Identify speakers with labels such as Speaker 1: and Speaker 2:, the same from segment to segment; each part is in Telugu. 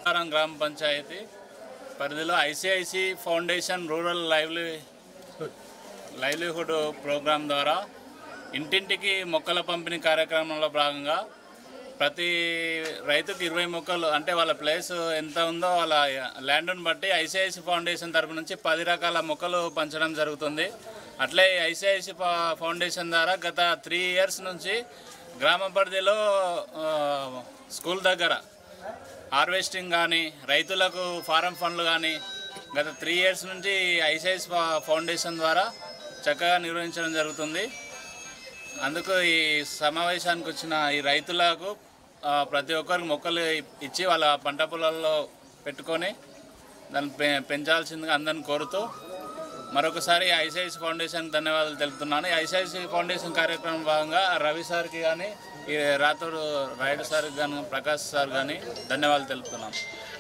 Speaker 1: గ్రామ పంచాయతీ పరిధిలో ICICI foundation rural livelihood programme ద్వారా ఇంటింటికి మొక్కల పంపిణీ కార్యక్రమంలో భాగంగా ప్రతి రైతుకి 20 మొక్కలు అంటే వాళ్ళ ప్లేస్ ఎంత ఉందో వాళ్ళ ల్యాండ్ను బట్టి ఐసిఐసి ఫౌండేషన్ తరపు నుంచి 10 రకాల మొక్కలు పంచడం జరుగుతుంది. అట్లే ఐసిఐసి ఫౌండేషన్ ద్వారా గత 3 ఇయర్స్ నుంచి గ్రామ పరిధిలో స్కూల్ దగ్గర హార్వెస్టింగ్ కానీ రైతులకు ఫారం ఫండ్లు కానీ గత 3 ఇయర్స్ నుంచి ఐసిఐసి ఫౌండేషన్ ద్వారా చక్కగా నిర్వహించడం జరుగుతుంది. అందుకు ఈ సమావేశానికి వచ్చిన ఈ రైతులకు ప్రతి ఒక్కరికి మొక్కలు ఇచ్చి వాళ్ళ పంట పొలాల్లో పెట్టుకొని దాన్ని పెంచాల్సిందిగా అందరిని కోరుతూ మరొకసారి ఐసిఐసి ఫౌండేషన్ ధన్యవాదాలు తెలుపుతున్నాను. ఐసిఐసి ఫౌండేషన్ కార్యక్రమం భాగంగా రవి సార్కి కానీ ఈ రాతోడు రాయుడు సార్కి కానీ ప్రకాష్ సార్ కానీ ధన్యవాదాలు తెలుపుతున్నాను.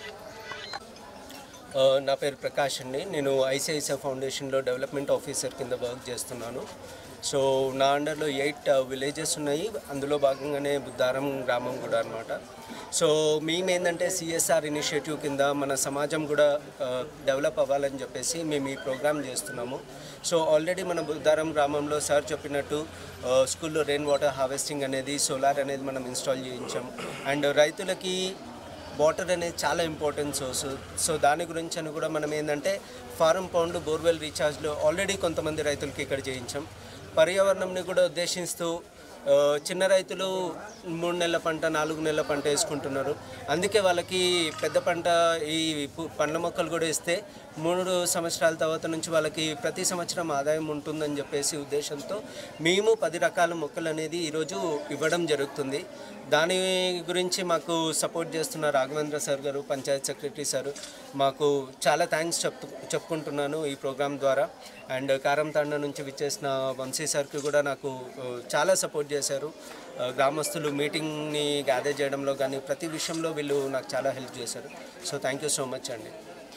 Speaker 2: నా పేరు ప్రకాష్ అండి. నేను ఐసిఐసిఐ ఫౌండేషన్లో డెవలప్మెంట్ ఆఫీసర్ కింద వర్క్ చేస్తున్నాను. సో నా అండర్లో 8 విలేజెస్ ఉన్నాయి. అందులో భాగంగానే బుద్ధారం గ్రామం కూడా అనమాట. సో మేమేంటంటే సిఎస్ఆర్ ఇనిషియేటివ్ కింద మన సమాజం కూడా డెవలప్ అవ్వాలని చెప్పేసి మేము ఈ ప్రోగ్రామ్ చేస్తున్నాము. సో ఆల్రెడీ మన బుద్ధారం గ్రామంలో సార్ చెప్పినట్టు స్కూల్లో రెయిన్ వాటర్ హార్వెస్టింగ్ అనేది, సోలార్ అనేది మనం ఇన్స్టాల్ చేయించాము. అండ్ రైతులకి వాటర్ అనేది చాలా ఇంపార్టెంట్ సోర్స్. సో దాని గురించి అని కూడా మనం ఏంటంటే ఫారం పౌండ్ బోర్వెల్ రీఛార్జ్లో ఆల్రెడీ కొంతమంది రైతులకి ఇక్కడ చేయించాం. పర్యావరణంని కూడా ఉద్దేశిస్తూ చిన్న రైతులు 3 నెలల పంట 4 నెలల పంట వేసుకుంటున్నారు. అందుకే వాళ్ళకి పెద్ద పంట ఈ పండ్ల మొక్కలు కూడా ఇస్తే 3 సంవత్సరాల తర్వాత నుంచి వాళ్ళకి ప్రతి సంవత్సరం ఆదాయం ఉంటుందని చెప్పేసి ఉద్దేశంతో మేము 10 రకాల మొక్కలు అనేది ఈరోజు ఇవ్వడం జరుగుతుంది. దాని గురించి మాకు సపోర్ట్ చేస్తున్న రాఘవేంద్ర సార్ గారు, పంచాయత్ సెక్రటరీ సార్, మాకు చాలా థ్యాంక్స్ చెప్పుకుంటున్నాను ఈ ప్రోగ్రాం ద్వారా. అండ్ కారంతాండ నుంచి విచ్చేసిన వంశీ సార్కి కూడా నాకు చాలా సపోర్ట్ చేశారు. గ్రామస్తులు మీటింగ్ని గ్యాదర్ చేయడంలో కానీ ప్రతి విషయంలో వీళ్ళు నాకు చాలా హెల్ప్ చేశారు. So thank you so much అండి.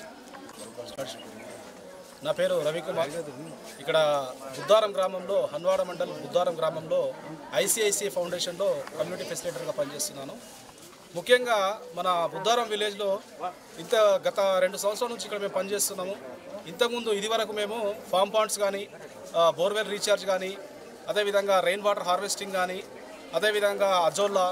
Speaker 3: నా పేరు రవికుమార్. ఇక్కడ బుద్ధారం గ్రామంలో, హన్వాడ మండలం బుద్ధారం గ్రామంలో ఐసిఐసిఐ ఫౌండేషన్లో కమ్యూనిటీ ఫెసిలిటేటర్గా పనిచేస్తున్నాను. ముఖ్యంగా మన బుద్ధారం విలేజ్లో గత 2 సంవత్సరాల నుంచి ఇక్కడ మేము పనిచేస్తున్నాము. ఇంతకుముందు ఇదివరకు మేము ఫామ్ పాండ్స్ కానీ, బోర్వెల్ రీఛార్జ్ కానీ, అదేవిధంగా రెయిన్ వాటర్ హార్వెస్టింగ్ కానీ, అదేవిధంగా అజోల్లా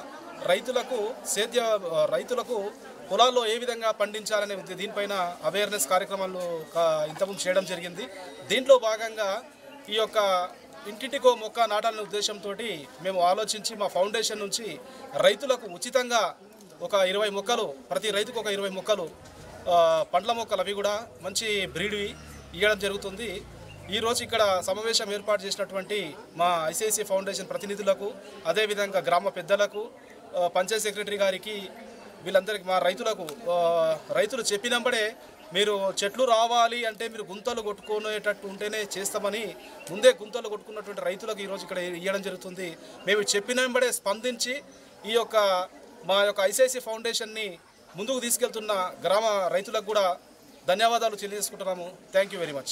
Speaker 3: రైతులకు పొలాల్లో ఏ విధంగా పండించాలనే దీనిపైన అవేర్నెస్ కార్యక్రమాలు ఇంతకుముందు చేయడం జరిగింది. దీంట్లో భాగంగా ఈ యొక్క ఇంటింటికో మొక్క నాటాలనే ఉద్దేశంతో మేము ఆలోచించి మా ఫౌండేషన్ నుంచి రైతులకు ఉచితంగా ఒక 20 మొక్కలు, ప్రతి రైతుకు ఒక 20 మొక్కలు, పండ్ల మొక్కలు అవి కూడా మంచి బ్రీడ్వి ఇవ్వడం జరుగుతుంది. ఈరోజు ఇక్కడ సమావేశం ఏర్పాటు చేసినటువంటి మా ఐసిఐసిఐ ఫౌండేషన్ ప్రతినిధులకు, అదేవిధంగా గ్రామ పెద్దలకు, పంచాయత్ సెక్రటరీ గారికి, వీళ్ళందరికీ మా రైతులు చెప్పినప్పుడే మీరు చెట్లు రావాలి అంటే మీరు గుంతలు కొట్టుకునేటట్టు ఉంటేనే చేస్తామని ముందే గుంతలు కొట్టుకున్నటువంటి రైతులకు ఈరోజు ఇక్కడ ఇవ్వడం జరుగుతుంది. మేము చెప్పినప్పుడే స్పందించి ఈ యొక్క మా యొక్క ఐసిఐసిఐ ఫౌండేషన్ని ముందుకు తీసుకెళ్తున్న గ్రామ రైతులకు కూడా ధన్యవాదాలు తెలియజేసుకుంటున్నాము. Thank you very much.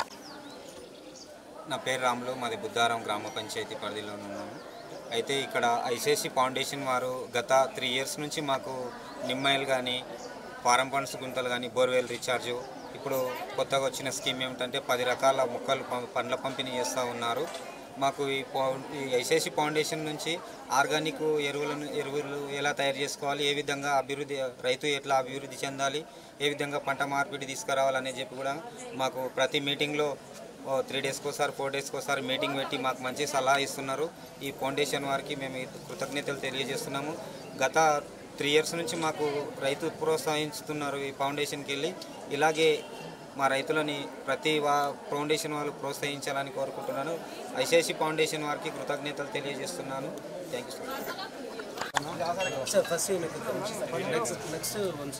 Speaker 4: నా పేరు రాములు, మాది బుద్ధారం గ్రామ పంచాయతీ పరిధిలో ఉన్నాము. అయితే ఇక్కడ ఐసిఐసిఐ ఫౌండేషన్ వారు గత 3 ఇయర్స్ నుంచి మాకు నిమ్మాయిలు కానీ, ఫారం ఫండ్స్ గుంతలు కానీ, బోర్వెల్ రీఛార్జు, ఇప్పుడు కొత్తగా వచ్చిన స్కీమ్ ఏమిటంటే 10 రకాల మొక్కలు పండ్ల పంపిణీ చేస్తూ ఉన్నారు. మాకు ఈ ఐసిఐసిఐ ఫౌండేషన్ నుంచి ఆర్గానిక్ ఎరువులు ఎలా తయారు చేసుకోవాలి, ఏ విధంగా రైతు ఎట్లా అభివృద్ధి చెందాలి, ఏ విధంగా పంట మార్పిడి తీసుకురావాలని చెప్పి కూడా మాకు ప్రతి మీటింగ్లో 3 డేస్కి ఒకసారి 4 డేస్కి ఒకసారి మీటింగ్ పెట్టి మాకు మంచి సలహా ఇస్తున్నారు. ఈ ఫౌండేషన్ వారికి మేము కృతజ్ఞతలు తెలియజేస్తున్నాము. గత 3 ఇయర్స్ నుంచి మాకు రైతు ప్రోత్సహిస్తున్నారు ఈ ఫౌండేషన్కి వెళ్ళి. ఇలాగే మా రైతులని ప్రతి ఫౌండేషన్ వాళ్ళు ప్రోత్సహించాలని కోరుకుంటున్నాను. ఐసిఐసిఐ ఫౌండేషన్ వారికి కృతజ్ఞతలు తెలియజేస్తున్నాను. Thank you
Speaker 2: sir. First next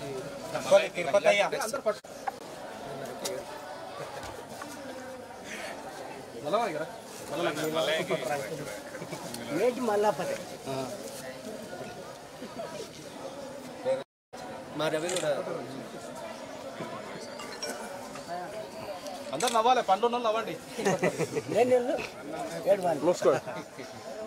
Speaker 2: మా రవి కూడా
Speaker 3: అందరు నవ్వాలి, పండ్లు నవ్వండి.